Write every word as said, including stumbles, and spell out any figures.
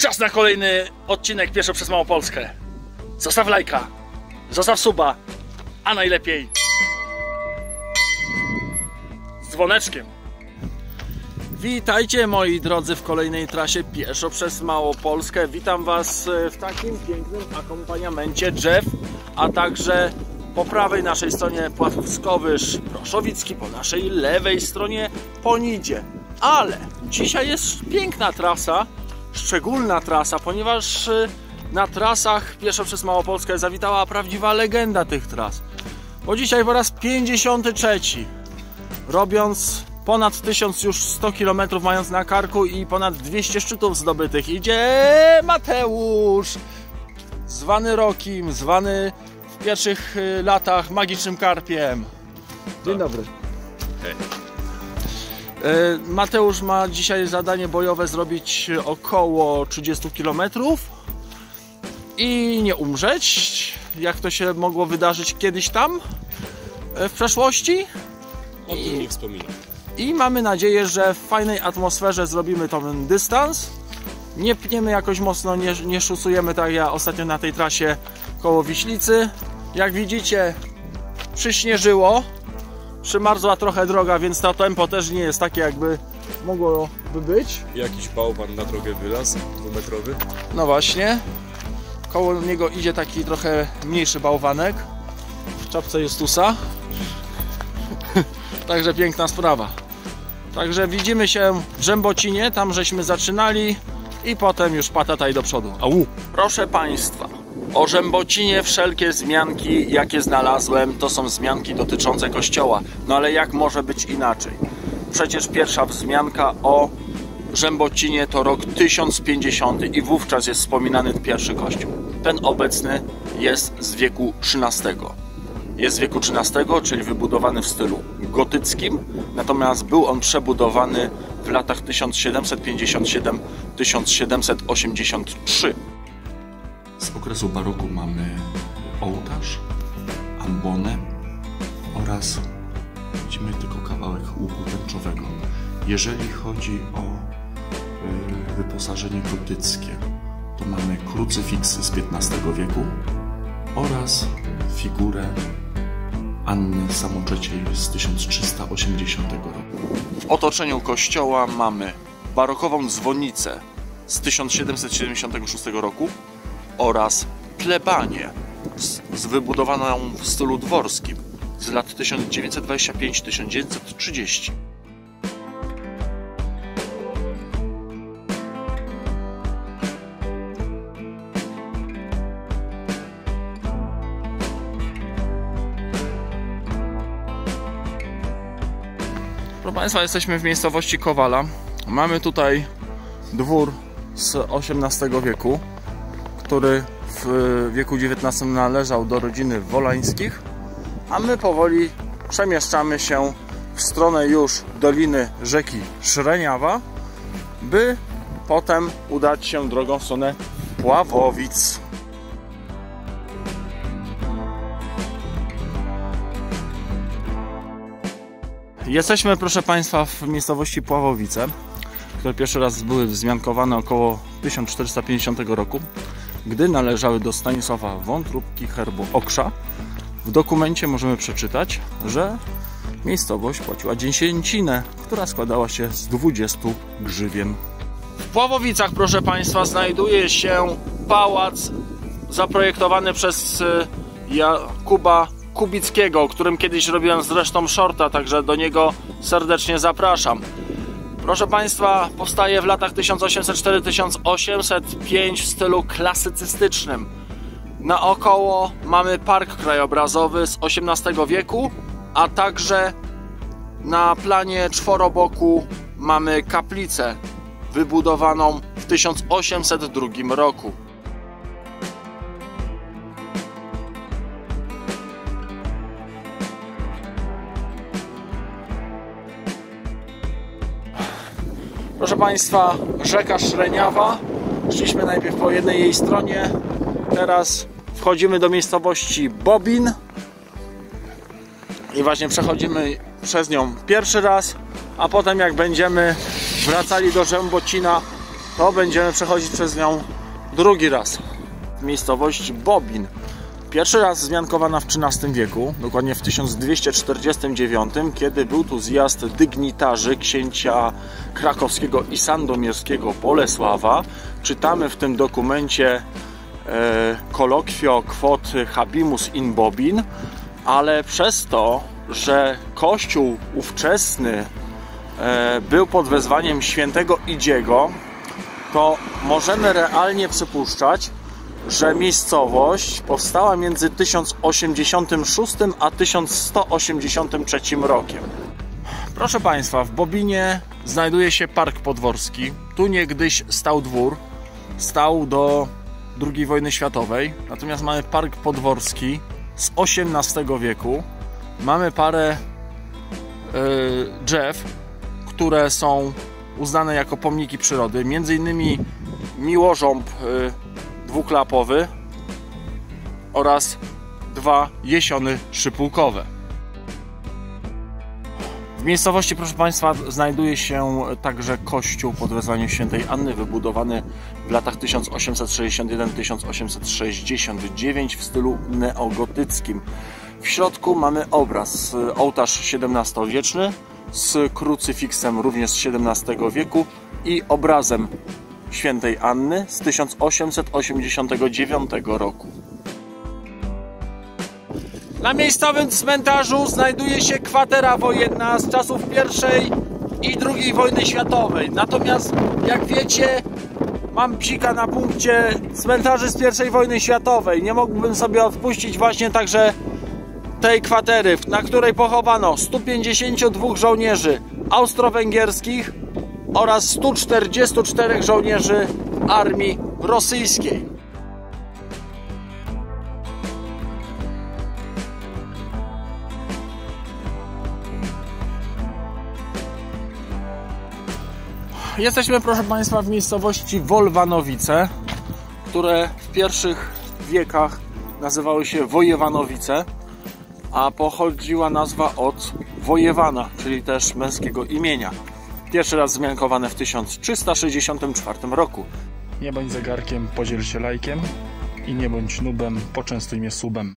Czas na kolejny odcinek Pieszo przez Małopolskę. Zostaw lajka, zostaw suba, a najlepiej z dzwoneczkiem. Witajcie moi drodzy w kolejnej trasie Pieszo przez Małopolskę. Witam was w takim pięknym akompaniamencie drzew, a także po prawej naszej stronie Pławskowyż Proszowicki, po naszej lewej stronie Ponidzie. Ale dzisiaj jest piękna trasa, szczególna trasa, ponieważ na trasach Pieszo przez Małopolskę zawitała prawdziwa legenda tych tras. Bo dzisiaj po raz pięćdziesiąty trzeci, robiąc ponad tysiąc już sto kilometrów, mając na karku i ponad dwieście szczytów zdobytych, idzie Mateusz, zwany Rokim, zwany w pierwszych latach Magicznym Karpiem. Dzień dobry. Hej. Mateusz ma dzisiaj zadanie bojowe zrobić około trzydzieści kilometrów i nie umrzeć, jak to się mogło wydarzyć kiedyś tam w przeszłości. O tym nie wspominam. I mamy nadzieję, że w fajnej atmosferze zrobimy ten dystans. Nie pniemy jakoś mocno, nie, nie szusujemy tak jak ja ostatnio na tej trasie koło Wiślicy. Jak widzicie, przyśnieżyło, przymarzła trochę droga, więc to tempo też nie jest takie, jakby mogłoby być. Jakiś bałwan na drogę wylazł, dwumetrowy. No właśnie. Koło niego idzie taki trochę mniejszy bałwanek w czapce Justusa. Także piękna sprawa. Także widzimy się w Rzębocinie, tam żeśmy zaczynali i potem już patataj do przodu. Au. Proszę Państwa, o Rzębocinie wszelkie wzmianki, jakie znalazłem, to są wzmianki dotyczące kościoła. No ale jak może być inaczej? Przecież pierwsza wzmianka o Rzębocinie to rok tysiąc pięćdziesiąty i wówczas jest wspominany pierwszy kościół. Ten obecny jest z wieku trzynastego. Jest z wieku trzynastego, czyli wybudowany w stylu gotyckim, natomiast był on przebudowany w latach tysiąc siedemset pięćdziesiąt siedem do tysiąc siedemset osiemdziesiąt trzy. Z okresu baroku mamy ołtarz, ambonę oraz widzimy tylko kawałek łuku tęczowego. Jeżeli chodzi o y, wyposażenie gotyckie, to mamy krucyfiksy z piętnastego wieku oraz figurę Anny Samoczeciej z tysiąc trzysta osiemdziesiątego roku. W otoczeniu kościoła mamy barokową dzwonnicę z tysiąc siedemset siedemdziesiątego szóstego roku oraz plebanię z, z wybudowaną w stylu dworskim z lat tysiąc dziewięćset dwadzieścia pięć do tysiąc dziewięćset trzydzieści. Proszę Państwa, jesteśmy w miejscowości Kowala. Mamy tutaj dwór z osiemnastego wieku, który w wieku dziewiętnastym należał do rodziny Wolańskich, a my powoli przemieszczamy się w stronę już doliny rzeki Szreniawa, by potem udać się drogą w stronę Pławowic. Jesteśmy, proszę Państwa, w miejscowości Pławowice, które pierwszy raz były wzmiankowane około tysiąc czterysta pięćdziesiątego roku, gdy należały do Stanisława Wątróbki herbu Oksza. W dokumencie możemy przeczytać, że miejscowość płaciła dziesięcinę, która składała się z dwudziestu grzywien. W Pławowicach, proszę Państwa, znajduje się pałac zaprojektowany przez Jakuba Kubickiego, o którym kiedyś robiłem zresztą shorta, także do niego serdecznie zapraszam. Proszę Państwa, powstaje w latach tysiąc osiemset cztery do tysiąc osiemset pięć w stylu klasycystycznym. Naokoło mamy park krajobrazowy z osiemnastego wieku, a także na planie czworoboku mamy kaplicę wybudowaną w tysiąc osiemset drugim roku. Proszę Państwa, rzeka Szreniawa. Szliśmy najpierw po jednej jej stronie, teraz wchodzimy do miejscowości Bobin i właśnie przechodzimy przez nią pierwszy raz, a potem jak będziemy wracali do Rzębocina, to będziemy przechodzić przez nią drugi raz. Miejscowość Bobin. Pierwszy raz wzmiankowana w trzynastym wieku, dokładnie w tysiąc dwieście czterdziestym dziewiątym, kiedy był tu zjazd dygnitarzy księcia krakowskiego i sandomierskiego Bolesława. Czytamy w tym dokumencie e, colloquio quod habimus in Bobin, ale przez to, że kościół ówczesny e, był pod wezwaniem świętego Idziego, to możemy realnie przypuszczać, że miejscowość powstała między tysiąc osiemdziesiątym szóstym a tysiąc sto osiemdziesiątym trzecim rokiem. Proszę Państwa, w Bobinie znajduje się park podworski. Tu niegdyś stał dwór, stał do drugiej wojny światowej. Natomiast mamy park podworski z osiemnastego wieku. Mamy parę yy, drzew, które są uznane jako pomniki przyrody. Między innymi miłożąb yy, dwuklapowy oraz dwa jesiony szypułkowe. W miejscowości, proszę Państwa, znajduje się także kościół pod wezwaniem świętej Anny, wybudowany w latach tysiąc osiemset sześćdziesiąt jeden do tysiąc osiemset sześćdziesiąt dziewięć w stylu neogotyckim. W środku mamy obraz, ołtarz siedemnastowieczny z krucyfiksem również z siedemnastego wieku i obrazem świętej Anny z tysiąc osiemset osiemdziesiątego dziewiątego roku. Na miejscowym cmentarzu znajduje się kwatera wojenna z czasów pierwszej i drugiej wojny światowej. Natomiast, jak wiecie, mam psika na punkcie cmentarzy z pierwszej wojny światowej. Nie mógłbym sobie odpuścić właśnie także tej kwatery, na której pochowano stu pięćdziesięciu dwóch żołnierzy austro-węgierskich oraz stu czterdziestu czterech żołnierzy armii rosyjskiej. Jesteśmy, proszę Państwa, w miejscowości Wolwanowice, które w pierwszych wiekach nazywały się Wojewanowice, a pochodziła nazwa od wojewana, czyli też męskiego imienia. Pierwszy raz wzmiankowane w tysiąc trzysta sześćdziesiątym czwartym roku. Nie bądź zegarkiem, podziel się lajkiem i nie bądź nubem, poczęstuj mnie subem.